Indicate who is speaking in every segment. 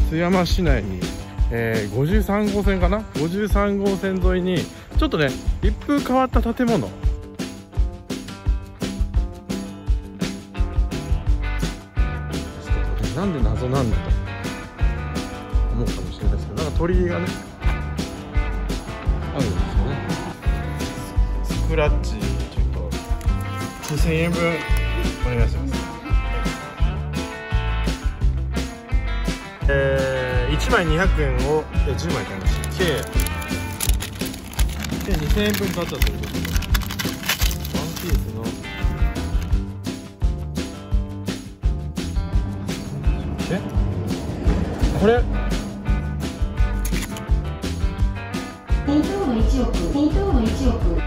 Speaker 1: 津山市内に、53号線かな、53号線沿いにちょっとね一風変わった建物、なんで謎なんだと思うかもしれないですけど、なんか鳥居がねあるんですよね。スクラッチちょっと2000円分お願いします。1枚200円を10枚買いました。計2000円分買ったということで、ワンピースのこれ店頭の1億、店頭の1億。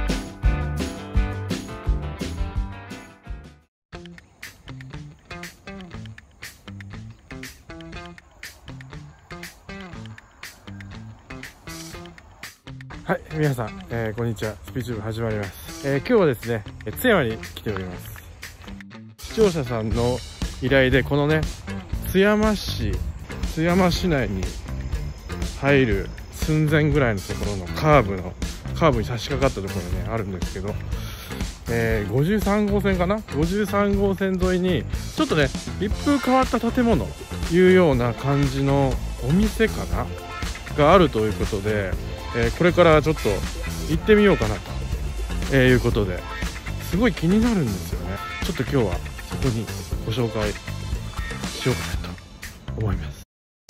Speaker 1: はい、皆さん、こんにちは。スピーチューブ始まります。今日はですね、津山に来ております。視聴者さんの依頼で、このね、津山市内に入る寸前ぐらいのところのカーブに差し掛かったところにね、あるんですけど、53号線かな、53号線沿いにちょっとね一風変わった建物というような感じのお店かながあるということで、これからちょっと行ってみようかなと、いうことで、すごい気になるんですよね。ちょっと今日はそこにご紹介しようかなと思います。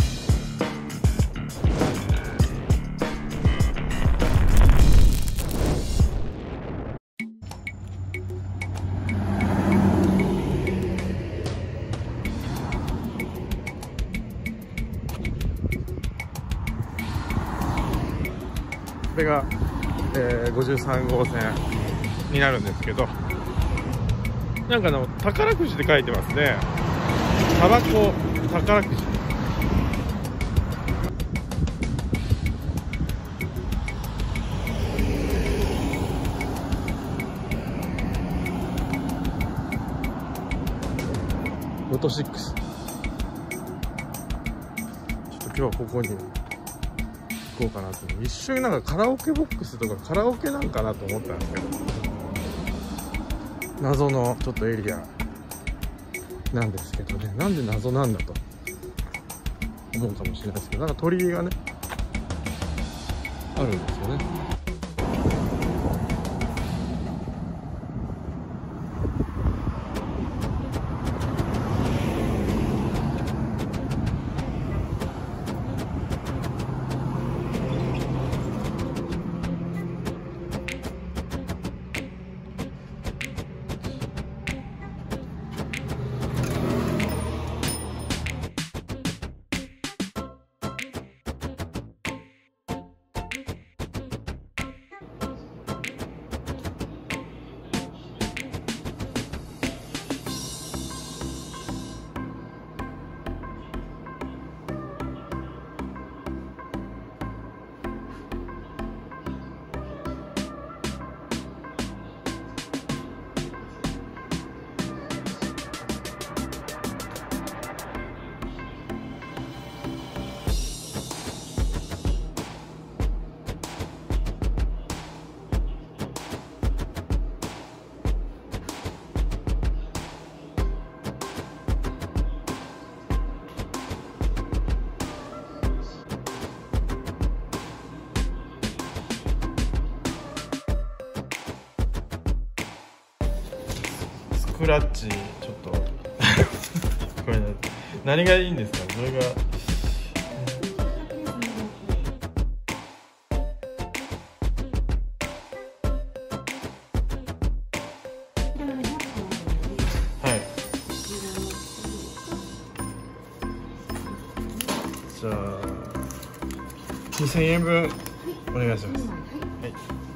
Speaker 1: これが、53号線になるんですけど、なんか宝くじって書いてますね。タバコ宝くじ。ロト6。ちょっと今日はここに行こうかなと。一瞬なんかカラオケボックスとかカラオケなんかなと思ったんですけど、謎のちょっとエリアなんですけどね、なんで謎なんだと思うかもしれないですけど、なんか鳥居がねあるんですよね。スクラッチちょっとこれ何がいいんですか？それがはい。じゃあ2000円分お願いします。はい。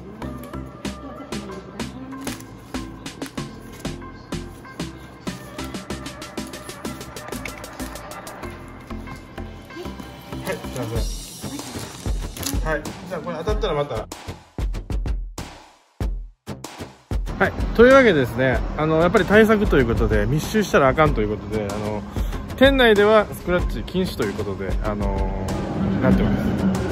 Speaker 1: はい、すみません。はい、じゃあこれ当たったらまた。はい、というわけでですね、やっぱり対策ということで密集したらあかんということで、 店内ではスクラッチ禁止ということで、なってます。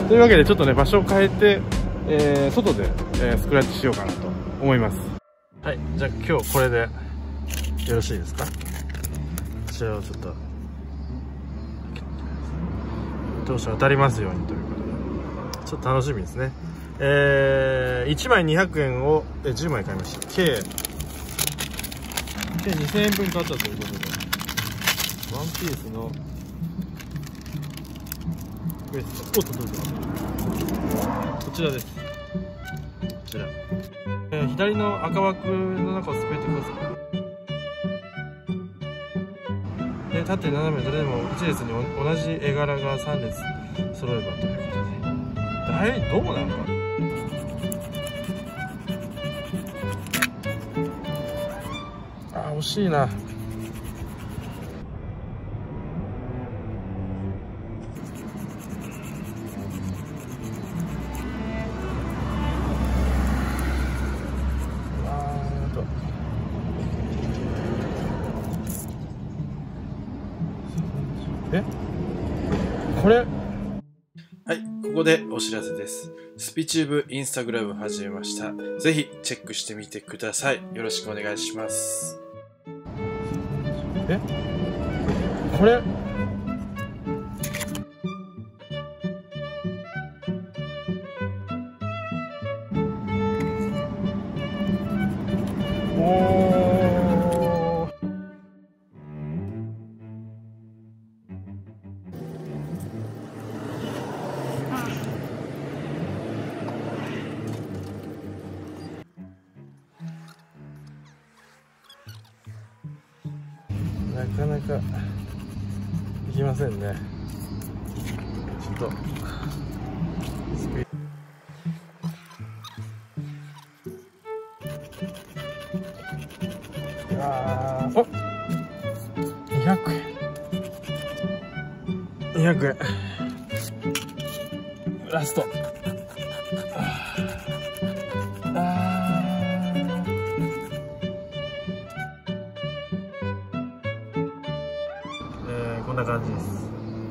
Speaker 1: というわけでちょっとね場所を変えて、外で、スクラッチしようかなと思います。はい、じゃあ今日これでよろしいですか。こちらをちょっと当初当たりますようにということで、ちょっと楽しみですね。1枚200円を10枚買いました。計2000円分買ったということで、ワンピースのウエスト、おっとどうぞ、こちらです。こちら、左の赤枠の中を滑ってください。で縦斜めどれでも1列に同じ絵柄が3列揃えばということで、どうなのか。あ、惜しいな。これ、はい、ここでお知らせです。スピチューブインスタグラム始めました。ぜひチェックしてみてください。よろしくお願いします。これ、なかなかいきませんね。ちょっとスピード、お、200円、200円ラスト。こんな感じです。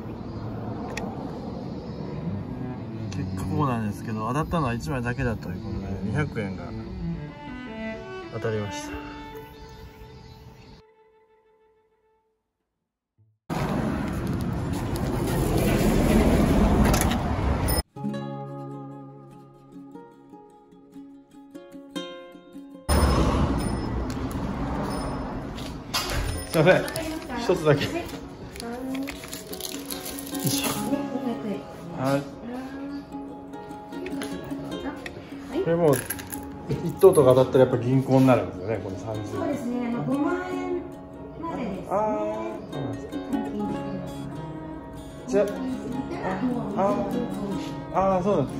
Speaker 1: 結果こうなんですけど、当たったのは1枚だけだということで200円が当たりました。すいません、一つだけ。はい。これもう1等とか当たったらやっぱ銀行になるんですよね。この30。
Speaker 2: そうですね。5万円までですね。
Speaker 1: そうなんですか。じゃそうなんです。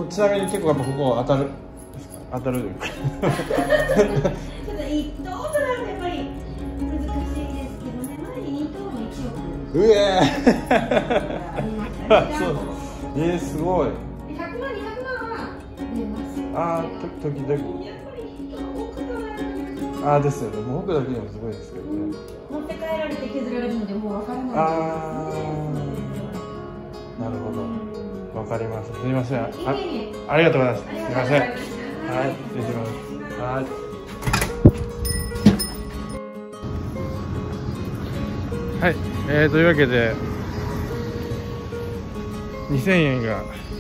Speaker 1: ちなみに結構やっぱここ当たる当たるというか。
Speaker 2: ちょっと1等となるとやっぱり難しいですけどね。前に2等の1億。
Speaker 1: うえー。そう。すごい。
Speaker 2: 100万200万は出ます。
Speaker 1: 時々。
Speaker 2: やっぱり人多くなる。
Speaker 1: ですよね。もう僕だけでもすごいですけどね。
Speaker 2: 持って帰られて削られるのでもう分からない。
Speaker 1: なるほど。わかります。すみません。あ
Speaker 2: あ
Speaker 1: りがとうございます。すみません。はい、失礼します。はい。はい、というわけで2000円が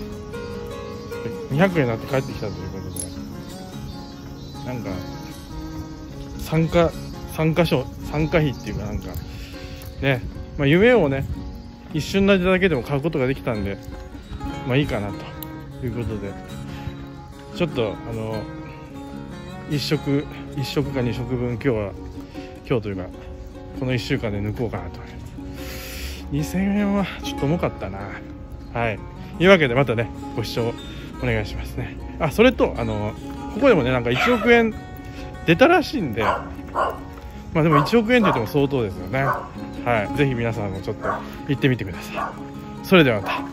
Speaker 1: 200円になって帰ってきたということで、なんか参加費っていうか、なんかね、夢をね一瞬なだけでも買うことができたんで、いいかなということで、ちょっと1食か2食分今日というかこの1週間で抜こうかなと思います。2000円はちょっと重かったな。はい、というわけでまたねご視聴お願いしますね。それとここでもねなんか1億円出たらしいんで、でも1億円って言っても相当ですよね。はい、ぜひ皆さんもちょっと行ってみてください。それではまた。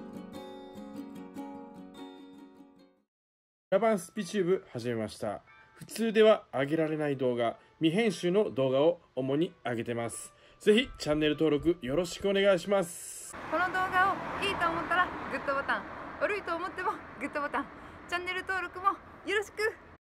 Speaker 1: ジャパンスピチューブ始めました。 普通では上げられない動画、未編集の動画を主に上げてます。ぜひチャンネル登録よろしくお願いします。
Speaker 3: この動画をいいと思ったらグッドボタン、悪いと思ってもグッドボタン、チャンネル登録もよろしく。